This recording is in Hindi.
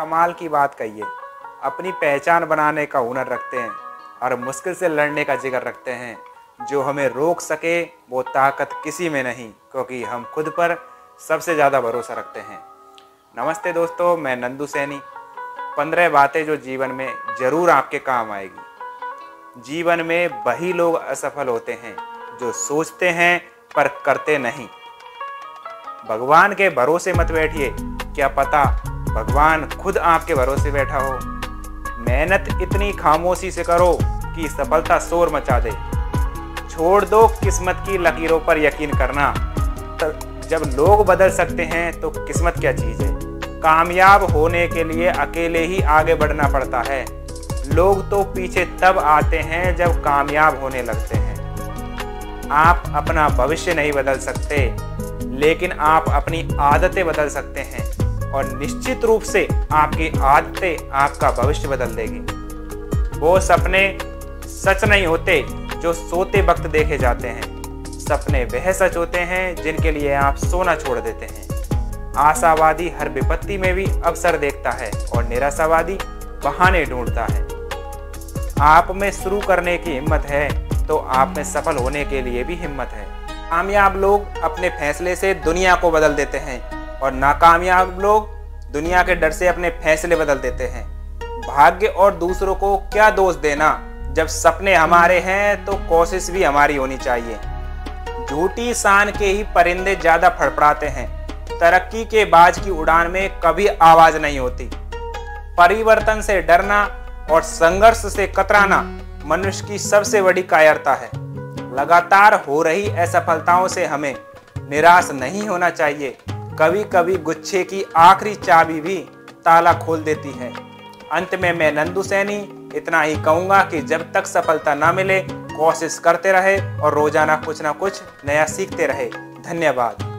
कमाल की बात कही है। अपनी पहचान बनाने का हुनर रखते हैं और मुश्किल से लड़ने का जिगर रखते हैं। जो हमें रोक सके वो ताकत किसी में नहीं, क्योंकि हम खुद पर सबसे ज़्यादा भरोसा रखते हैं। नमस्ते दोस्तों, मैं नंदू सैनी। 15 बातें जो जीवन में ज़रूर आपके काम आएगी। जीवन में वही लोग असफल होते हैं जो सोचते हैं पर करते नहीं। भगवान के भरोसे मत बैठिए, क्या पता भगवान खुद आपके भरोसे बैठा हो। मेहनत इतनी खामोशी से करो कि सफलता शोर मचा दे। छोड़ दो किस्मत की लकीरों पर यकीन करना। जब लोग बदल सकते हैं तो किस्मत क्या चीज़ है। कामयाब होने के लिए अकेले ही आगे बढ़ना पड़ता है। लोग तो पीछे तब आते हैं जब कामयाब होने लगते हैं। आप अपना भविष्य नहीं बदल सकते, लेकिन आप अपनी आदतें बदल सकते हैं, और निश्चित रूप से आपकी आदतें आपका भविष्य बदल देगी। वो सपने सच नहीं होते जो सोते वक्त देखे जाते हैं। सपने वह सच होते हैं जिनके लिए आप सोना छोड़ देते हैं। आशावादी हर विपत्ति में भी अवसर देखता है और निराशावादी बहाने ढूंढता है। आप में शुरू करने की हिम्मत है तो आप में सफल होने के लिए भी हिम्मत है। कामयाब लोग अपने फैसले से दुनिया को बदल देते हैं और नाकामयाब लोग दुनिया के डर से अपने फैसले बदल देते हैं। भाग्य और दूसरों को क्या दोष देना। जब सपने हमारे हैं तो कोशिश भी हमारी होनी चाहिए। झूठी शान के ही परिंदे ज्यादा फड़फड़ाते हैं। तरक्की के बाज की उड़ान में कभी आवाज नहीं होती। परिवर्तन से डरना और संघर्ष से कतराना मनुष्य की सबसे बड़ी कायरता है। लगातार हो रही असफलताओं से हमें निराश नहीं होना चाहिए। कभी कभी गुच्छे की आखिरी चाबी भी ताला खोल देती है। अंत में मैं नंदू सैनी इतना ही कहूँगा कि जब तक सफलता ना मिले कोशिश करते रहे और रोजाना कुछ ना कुछ नया सीखते रहे। धन्यवाद।